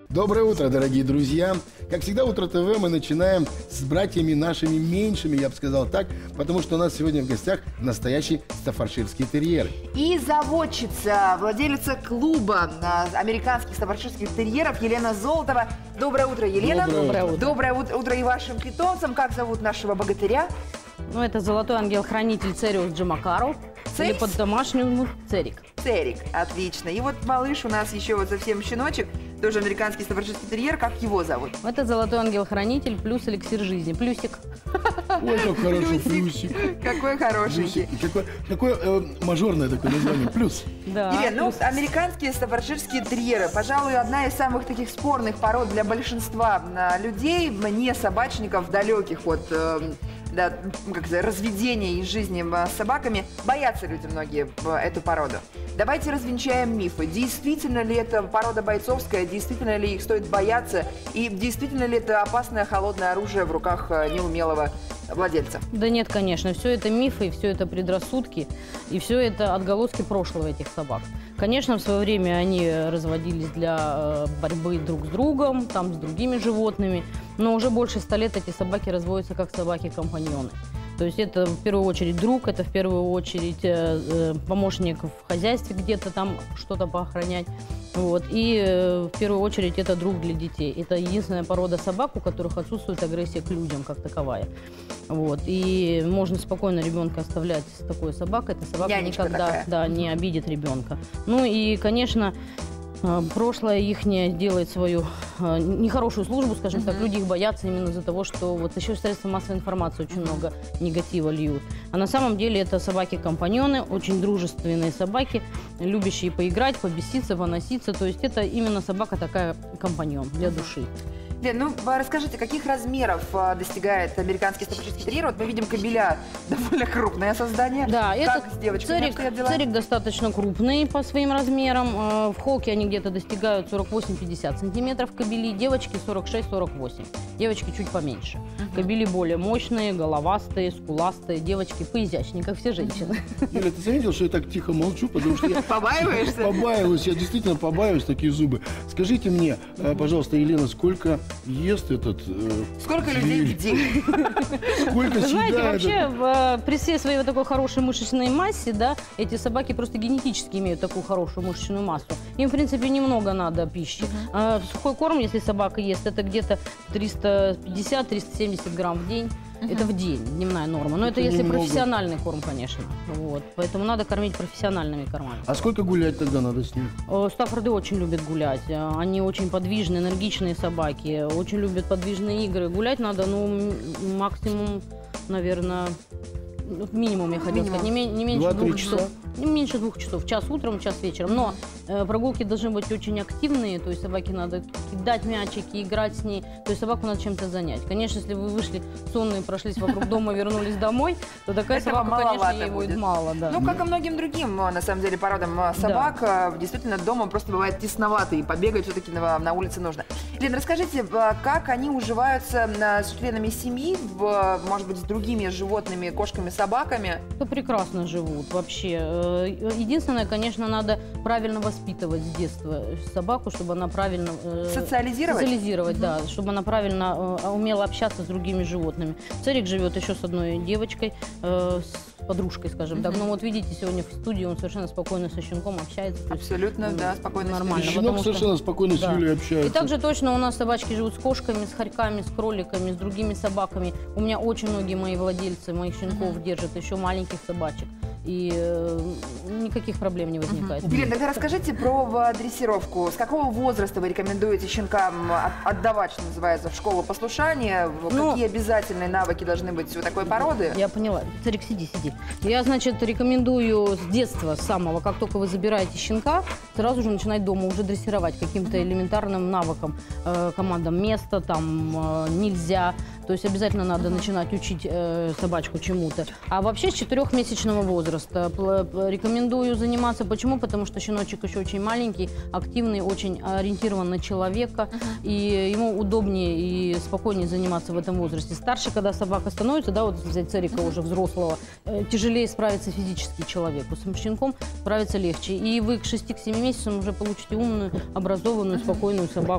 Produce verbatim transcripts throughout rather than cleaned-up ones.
Доброе утро, дорогие друзья. Как всегда, Утро ТВ мы начинаем с братьями нашими меньшими, я бы сказал так, потому что у нас сегодня в гостях настоящий стаффордширский терьер. И заводчица, владелица клуба американских стаффордширских терьеров Елена Золотова. Доброе утро, Елена. Доброе утро. Доброе утро, утро и вашим питомцам. Как зовут нашего богатыря? Ну, это золотой ангел-хранитель Цериус Джамакару. Или под-домашнему Церик. Церик, отлично. И вот малыш у нас еще вот совсем щеночек, тоже американский стаффордширский терьер. Как его зовут? Это золотой ангел-хранитель плюс эликсир жизни. Плюсик. Ой, как хороший плюсик. Какой хорошенький. Какое, какое э, мажорное такое название. Плюс. Да. Елена, ну, американские стаффордширские терьеры, пожалуй, одна из самых таких спорных пород для большинства людей, не собачников, далеких от... Э, Да, как сказать, разведения из жизни с собаками. Боятся люди многие эту породу. Давайте развенчаем мифы. Действительно ли это порода бойцовская? Действительно ли их стоит бояться? И действительно ли это опасное холодное оружие в руках неумелого владельца? Да нет, конечно. Все это мифы, и все это предрассудки, и все это отголоски прошлого этих собак. Конечно, в свое время они разводились для борьбы друг с другом, там, с другими животными, но уже больше ста лет эти собаки разводятся как собаки-компаньоны. То есть это в первую очередь друг, это в первую очередь э, помощник в хозяйстве где-то там что-то поохранять. Вот. И э, в первую очередь это друг для детей. Это единственная порода собак, у которых отсутствует агрессия к людям как таковая. Вот. И можно спокойно ребенка оставлять с такой собакой. Эта собака Нянечка никогда такая. Да, не обидит ребенка. Ну и, конечно, прошлое ихнее делает свою э, нехорошую службу, скажем uh-huh. так. Люди их боятся именно из-за того, что вот еще средства массовой информации очень uh-huh. много негатива льют. А на самом деле это собаки-компаньоны, очень дружественные собаки, любящие поиграть, побеситься, поноситься. То есть это именно собака такая компаньон для души. Лен, ну расскажите, каких размеров а, достигает американский стаффордширский терьер? Вот мы видим кобеля, довольно крупное создание. Да, как это с девочками церик, обстоят дела? церик достаточно крупный по своим размерам. В холке они где-то достигают сорок восемь — пятьдесят сантиметров кобели, девочки сорок шесть — сорок восемь. Девочки чуть поменьше. Uh-huh. Кобели более мощные, головастые, скуластые, девочки поизящнее, как все женщины. Юля, ты заметил, что я так тихо молчу, потому что я... Побаиваешься? Побаиваюсь, я действительно побаиваюсь, такие зубы. Скажите мне, пожалуйста, Елена, сколько ест этот... Э, Сколько зверь? людей в день? Сколько Знаете, съедает вообще, этот... в, при всей своей вот такой хорошей мышечной массе, да, эти собаки просто генетически имеют такую хорошую мышечную массу. Им, в принципе, немного надо пищи. Uh-huh. а, сухой корм, если собака ест, это где-то триста пятьдесят — триста семьдесят грамм в день. Uh-huh. Это в день, дневная норма. Но это, это если немного. Профессиональный корм, конечно. Вот. Поэтому надо кормить профессиональными кормами. А сколько гулять тогда надо с ним? Стаффорды очень любят гулять. Они очень подвижные, энергичные собаки. Очень любят подвижные игры. Гулять надо, ну, максимум, наверное... Минимум, я хотела сказать, не, не меньше двух часов. Не меньше двух часов. Час утром, час вечером. Но э, прогулки должны быть очень активные. То есть собаке надо кидать мячики, играть с ней. То есть собаку надо чем-то занять. Конечно, если вы вышли сонные, прошлись вокруг дома, вернулись домой, то такая собака, конечно, ей будет мало. Да. Ну, как и многим другим, на самом деле, породам собак, да. Действительно, дома просто бывает тесновато, и побегать все-таки на, на улице нужно. Лен, расскажите, как они уживаются с членами семьи, может быть, с другими животными, кошками, собаками? То прекрасно живут вообще. Единственное, конечно, надо правильно воспитывать с детства собаку, чтобы она правильно... Социализировать? Социализировать, угу. да, чтобы она правильно умела общаться с другими животными. Церик живет еще с одной девочкой, с подружкой, скажем uh-huh. так. Но вот видите, сегодня в студии он совершенно спокойно со щенком общается. Абсолютно, есть, да, спокойно. Нормально. Щенок что... совершенно спокойно да. с Юлей общается. И также точно у нас собачки живут с кошками, с хорьками, с кроликами, с другими собаками. У меня очень многие мои владельцы моих щенков uh-huh. держат еще маленьких собачек. И э, никаких проблем не возникает. Uh-huh. Елена, тогда расскажите про дрессировку. С какого возраста вы рекомендуете щенкам отдавать, что называется, в школу послушания? Ну, какие обязательные навыки должны быть у такой породы? Я поняла. Царик, сиди, сиди. Я, значит, рекомендую с детства, с самого, как только вы забираете щенка, сразу же начинать дома уже дрессировать каким-то элементарным навыком, э, командам места, там, э, нельзя. То есть обязательно надо uh-huh. начинать учить э, собачку чему-то. А вообще с четырехмесячного возраста рекомендую заниматься. Почему? Потому что щеночек еще очень маленький, активный, очень ориентирован на человека. Uh-huh. И ему удобнее и спокойнее заниматься в этом возрасте. Старше, когда собака становится, да, вот взять Церика uh-huh. уже взрослого, э, тяжелее справиться физически человеку. С щенком справиться легче. И вы к шести-семи месяцам уже получите умную, образованную, uh-huh. спокойную собаку.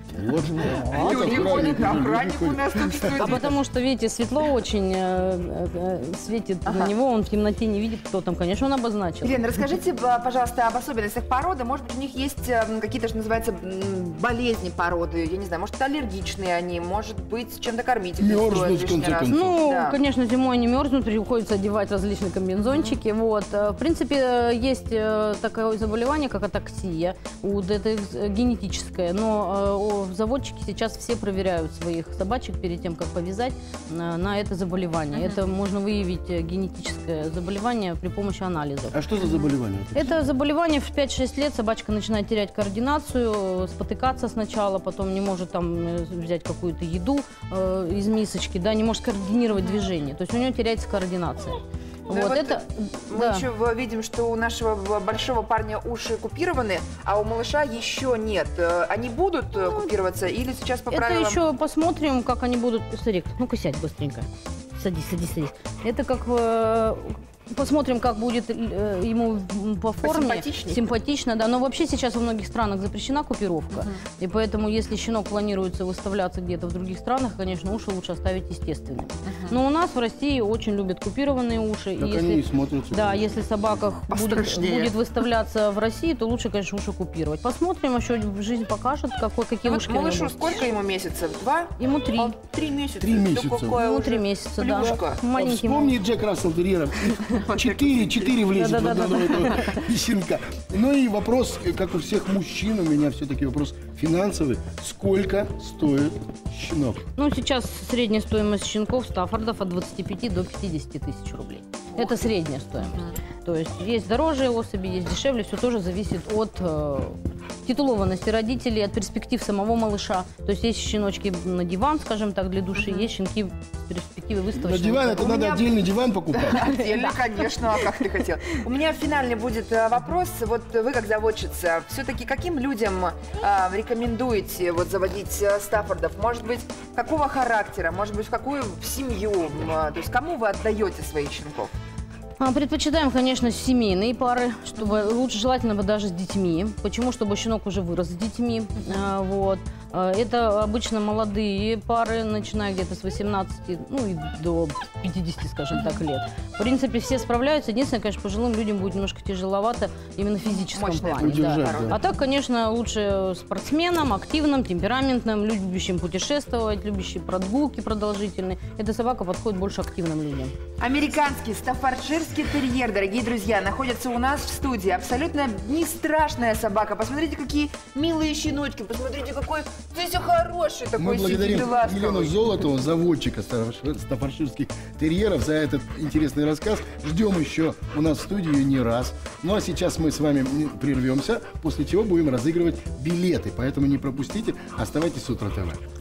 Вот. Вот Юрий охранник, ходит, охранник у ходит. нас тут в студии. А потому что, видите, светло очень э, э, светит Ага. на него, он в темноте не видит, кто там. Конечно, он обозначил. Елена, расскажите, б- пожалуйста, об особенностях породы. Может быть, у них есть м, какие-то, что называется, м, болезни породы. Я не знаю, может, аллергичные они, может быть, чем-то кормить их не Мерзнут, стоит в лишний конце раз. концов. Ну, Да. конечно, зимой они мерзнут, приходится одевать различные комбинзончики. Вот. Э, В принципе, э, есть э, такое заболевание, как атаксия. У- Это э, генетическое. Но э, о, заводчики сейчас все проверяют своих собачек перед тем, как повязать на, на это заболевание. Это можно выявить э, генетическое заболевание при помощи анализов. А что за заболевание? Это заболевание в пять-шесть лет, собачка начинает терять координацию, спотыкаться сначала, потом не может там э, взять какую-то еду э, из мисочки, да, не может координировать движение. То есть у нее теряется координация. Ну Вот вот это, Мы да. еще в- видим, что у нашего б- большого парня уши купированы, а у малыша еще нет. Э, Они будут э, купироваться или сейчас по Это правилам? еще посмотрим, как они будут. Смотри, ну-ка сядь быстренько. Садись, садись, садись. Это как э, посмотрим, как будет э, ему по форме. Посимпатичней? Симпатично, да. Но вообще сейчас во многих странах запрещена купировка. И поэтому, если щенок планируется выставляться где-то в других странах, конечно, уши лучше оставить естественными. Но у нас в России очень любят купированные уши. Так и они и если, смотрятся. да, если собака будет, Пострашнее. будет выставляться в России, то лучше, конечно, уши купировать. Посмотрим, еще жизнь покажет, какой, какие Вот ушки у него малышу будут. сколько ему месяцев? Два? Ему три. А, Три месяца. Три Да месяца. какое Ему уже три месяца, да. плюшка. А Маленький вспомни Джек Рассел терьеров. Четыре, четыре влезет в Да-да-да. одного этого щенка. Ну и вопрос, как у всех мужчин, у меня все-таки вопрос финансовый. Сколько стоит щенок? Ну, сейчас средняя стоимость щенков Стаффордов от двадцати пяти до пятидесяти тысяч рублей. Это средняя стоимость. То есть есть дороже особи, есть дешевле, все тоже зависит от э, титулованности родителей, от перспектив самого малыша. То есть есть щеночки на диван, скажем так, для души, есть щенки с перспективой На выставочного. диван это У надо меня- отдельный диван покупать. Отдельно, конечно, а как ты хотел. У меня финальный будет э, вопрос. Вот вы как заводчица, все-таки каким людям э, рекомендуете вот заводить э, Стаффордов? Может быть, какого характера? Может быть, в какую в семью? М, э, То есть кому вы отдаете своих щенков? А, Предпочитаем, конечно, семейные пары, чтобы лучше желательно бы даже с детьми. Почему? Чтобы щенок уже вырос с детьми. А, вот. А, Это обычно молодые пары, начиная где-то с восемнадцати, ну и до пятидесяти, скажем так, лет. В принципе, все справляются. Единственное, конечно, пожилым людям будет немножко тяжеловато именно в физическом Мощная плане. да. удержать, да. А так, конечно, лучше спортсменам, активным, темпераментным, любящим путешествовать, любящим прогулки продолжительные. Эта собака подходит больше активным людям. Американский стаффордширский терьер, дорогие друзья, находится у нас в студии. Абсолютно не страшная собака. Посмотрите, какие милые щеночки. Посмотрите, какой здесь хороший такой Мы сидит и благодарим Елену ласковый. Золотову, заводчика стаффоршир- стаффордширских терьеров, за этот интересный рассказ. Ждем еще у нас в студии ее не раз. Ну а сейчас мы с вами прервемся, после чего будем разыгрывать билеты. Поэтому не пропустите, оставайтесь с Утро ТВ.